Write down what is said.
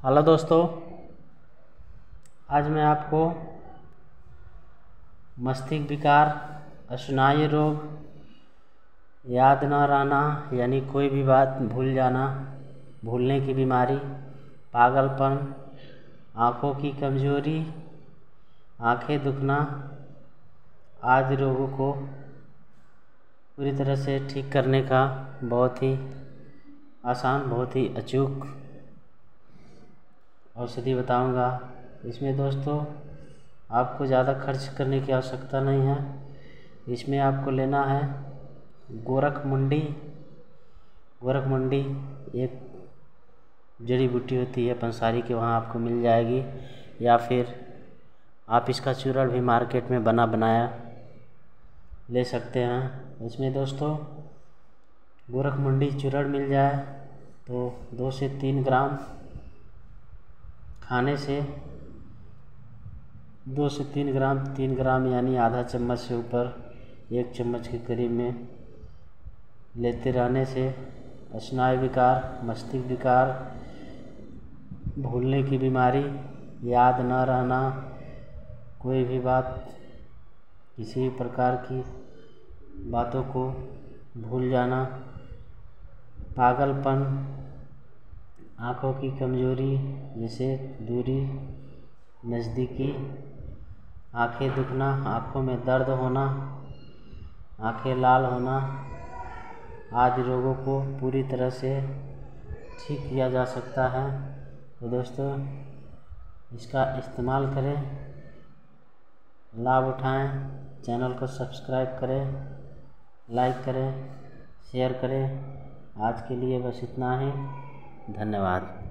Hello दोस्तों, आज मैं आपको मस्तिष्क विकार, स्नायु रोग, याद न रहना यानी कोई भी बात भूल जाना, भूलने की बीमारी, पागलपन, आँखों की कमजोरी, आँखें दुखना आदि रोगों को पूरी तरह से ठीक करने का बहुत ही आसान, बहुत ही अचूक औषधि बताऊंगा। इसमें दोस्तों आपको ज़्यादा खर्च करने की आवश्यकता नहीं है। इसमें आपको लेना है गोरखमुंडी। गोरखमुंडी एक जड़ी बूटी होती है, पंसारी के वहाँ आपको मिल जाएगी, या फिर आप इसका चूर्ण भी मार्केट में बना बनाया ले सकते हैं। इसमें दोस्तों गोरखमुंडी चूर्ण मिल जाए तो 2 से 3 ग्राम खाने से 2 से 3 ग्राम, 3 ग्राम यानी आधा चम्मच से ऊपर 1 चम्मच के करीब में लेते रहने से स्नायु विकार, मस्तिष्क विकार, भूलने की बीमारी, याद न रहना, कोई भी बात, किसी भी प्रकार की बातों को भूल जाना, पागलपन, आँखों की कमजोरी जैसे दूरी, नज़दीकी, आँखें दुखना, आँखों में दर्द होना, आँखें लाल होना आदि रोगों को पूरी तरह से ठीक किया जा सकता है। तो दोस्तों इसका इस्तेमाल करें, लाभ उठाएं, चैनल को सब्सक्राइब करें, लाइक करें, शेयर करें। आज के लिए बस इतना ही। धन्यवाद।